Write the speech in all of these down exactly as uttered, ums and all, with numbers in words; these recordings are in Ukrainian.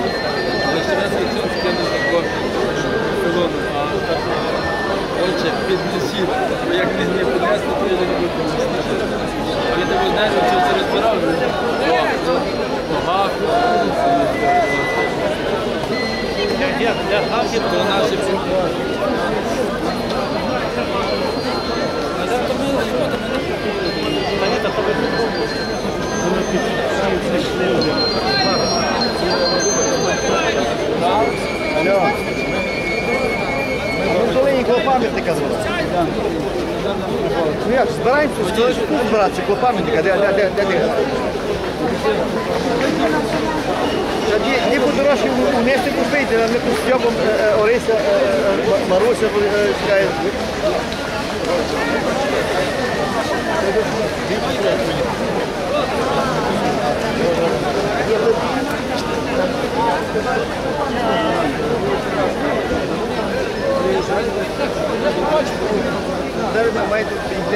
Зараз цього скину такого колону, а отже, піднесіть, бо як не зміє піднести, то я не буду піднести. А він тебе знаєш, що це розбирав? Ага. То наші підносять. А зараз то ми роботи не робимо. Та ні, та то ви не робите. Вони підписують шлюби. Алло. Ми долині коло пам'ятника звали. Ну як, збираємося, тут збиратися коло пам'ятника, де, де, де, де, де? Ні подорожчі внести купити, а ми тут з Йобом Орися, Маруся чекає. Зараз ви маєте йти.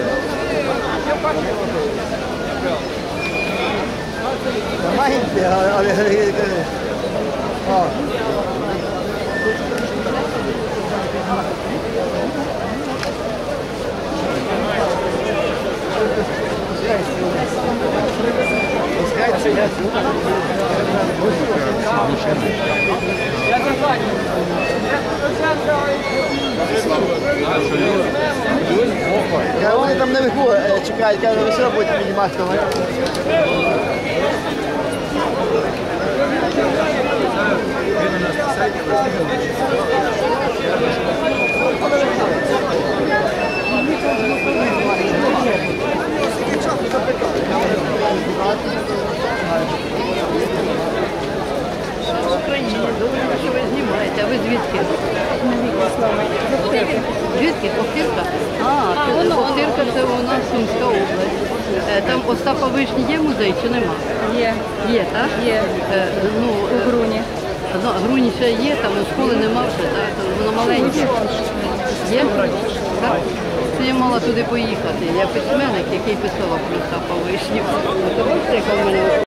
Маєте, але... О. Вони там наверху чекають, кажуть, ви все будете піднімати. Що ви знімаєте? А ви звідки? Звідки? Охтирка? А, Охтирка – це у нас Сумська область. Там Остапа Вишні є музей чи нема? Є. Є, так? Є. Ну, у Груні. Ну, Груні ще є, там школи нема вже, так? Воно маленьке. Є? Так? Це я мала туди поїхати. Я письменник, який писала про Остапа Вишню. Ось яка в мене